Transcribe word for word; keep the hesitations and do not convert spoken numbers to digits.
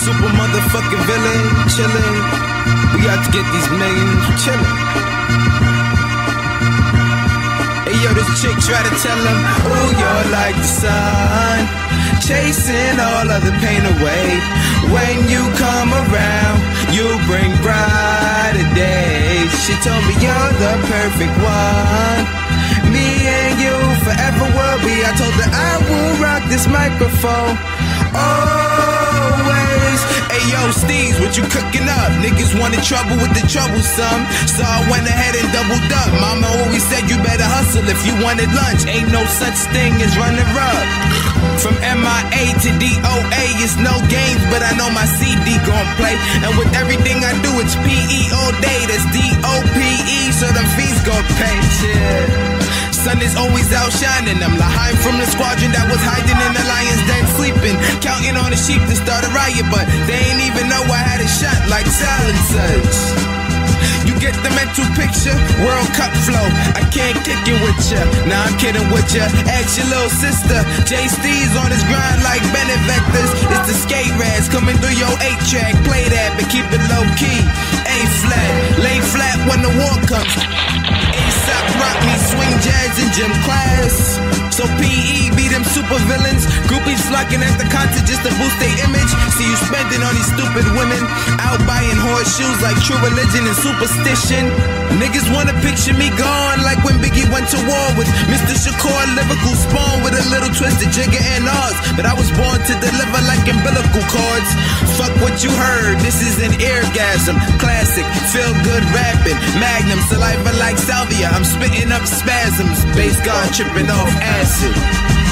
super motherfucking villain, chillin'. We got to get these millions, chillin'. Hey yo, this chick try to tell him, ooh, you're like the sun, chasing all of the pain away. When you come around, you bring brighter days. She told me you're the perfect one, me and you forever will be. I told her I will rock this microphone always. Hey yo, Steez, what you cooking up? Niggas wanted trouble with the troublesome, so I went ahead and doubled up. Mama always said you better hustle if you wanted lunch. Ain't no such thing as running up. From M I A to D O A, it's no games, but I know my C D gon' play. And with everything I do, it's P E all day. That's D O P E, so the fees gon' pay. Yeah. Sun is always outshining them. L'Haim from the squadron that was hiding in the lion's den, sleeping, counting on the sheep to start a riot, but they ain't even know I had a shot like silencers. You get the mental picture, World Cup flow. I can't kick it with ya, nah I'm kidding with ya. Ask your little sister, J Steez on his grind like Bennett Vectors. It's the skate rats coming through your eight track. Play that, but keep it low key. A flat, lay flat when the war comes. A$AP rock me, swing jazz in gym class. So P E be them super villains. Groupies flocking at the concert just to boost their image. See you spending on these stupid women, out buying horseshoes like True Religion and Superstition. Niggas wanna picture me gone like when Biggie went to war with Mister Shakur. Lyrical spawn with a little twist of Jigga and Oz, but I was born to deliver like umbilical cords. Fuck what you heard, this is an eargasm. Classic, feel good rapping, Magnum, saliva like salvia. I'm spitting up spasms, bass gone tripping off acid.